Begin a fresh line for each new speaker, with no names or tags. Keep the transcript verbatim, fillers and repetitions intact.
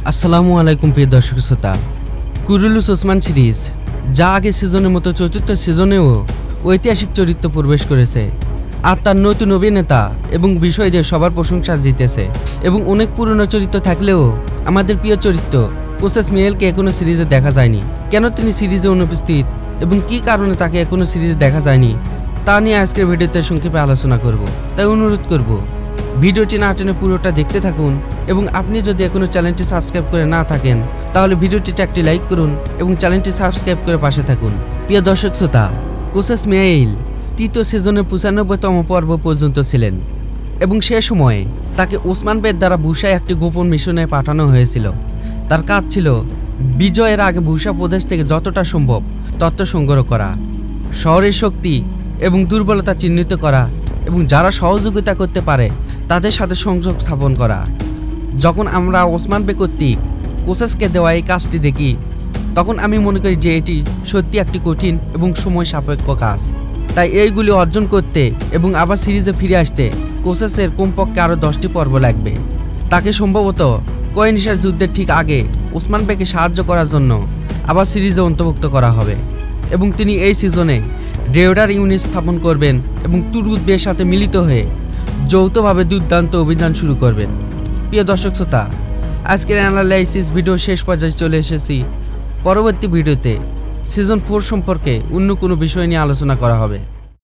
আসসালামু আলাইকুম প্রিয় দর্শক শ্রোতা। কুরুলুস ওসমান সিরিজ যা আগে সিজনের মতো চতুর্থ সিজনেও ঐতিহাসিক চরিত্র প্রবেশ করেছে আর তার নতুন অভিনেতা এবং বিষয়দের সবার প্রশংসা জিতেছে এবং অনেক পুরনো চরিত্র থাকলেও আমাদের প্রিয় চরিত্র কোসেস মিয়েলকে এখনো সিরিজে দেখা যায়নি। কেন তিনি সিরিজে অনুপস্থিত এবং কী কারণে তাকে এখনো সিরিজে দেখা যায়নি তা নিয়ে আজকের ভিডিওতে সংক্ষেপে আলোচনা করব। তাই অনুরোধ করব ভিডিওটি না টেনে পুরোটা দেখতে থাকুন এবং আপনি যদি এখনো চ্যানেলটি সাবস্ক্রাইব করে না থাকেন তাহলে ভিডিওটিতে একটি লাইক করুন এবং চ্যানেলটি সাবস্ক্রাইব করে পাশে থাকুন। প্রিয় দর্শক শ্রোতা, কোসেস মিয়েল তৃতীয় সিজনের পঁচানব্বইতম পর্ব পর্যন্ত ছিলেন এবং সে সময়ে তাকে ওসমান বের দ্বারা বুসায় একটি গোপন মিশনে পাঠানো হয়েছিল। তার কাজ ছিল বিজয়ের আগে বুসা প্রদেশ থেকে যতটা সম্ভব তথ্য সংগ্রহ করা, শহরের শক্তি এবং দুর্বলতা চিহ্নিত করা এবং যারা সহযোগিতা করতে পারে তাদের সাথে সংযোগ স্থাপন করা। যখন আমরা ওসমান বে কর্তৃক কোসেসকে দেওয়া এই কাজটি দেখি তখন আমি মনে করি যে এটি সত্যি একটি কঠিন এবং সময় সাপেক্ষ কাজ। তাই এইগুলি অর্জন করতে এবং আবার সিরিজে ফিরে আসতে কোসেসের কমপক্ষে আরও দশটি পর্ব লাগবে। তাকে সম্ভবত কোয়েনিশার যুদ্ধের ঠিক আগে ওসমান বেকে সাহায্য করার জন্য আবার সিরিজে অন্তর্ভুক্ত করা হবে এবং তিনি এই সিজনে রেডার ইউনিট স্থাপন করবেন এবং তুরুত বের সাথে মিলিত হয়ে যৌথভাবে দুর্দান্ত অভিযান শুরু করবেন। প্রিয় দর্শক শ্রোতা, আজকের অ্যানালাইসিস ভিডিও শেষ পর্যায়ে চলে এসেছি। পরবর্তী ভিডিওতে সিজন ফোর সম্পর্কে অন্য কোনো বিষয় নিয়ে আলোচনা করা হবে।